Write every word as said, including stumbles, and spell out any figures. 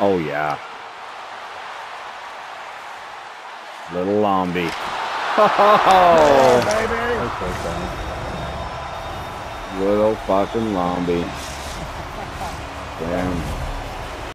Oh, yeah. Little Lombi. Oh, baby. That's so funny. little fucking Lombi. Damn.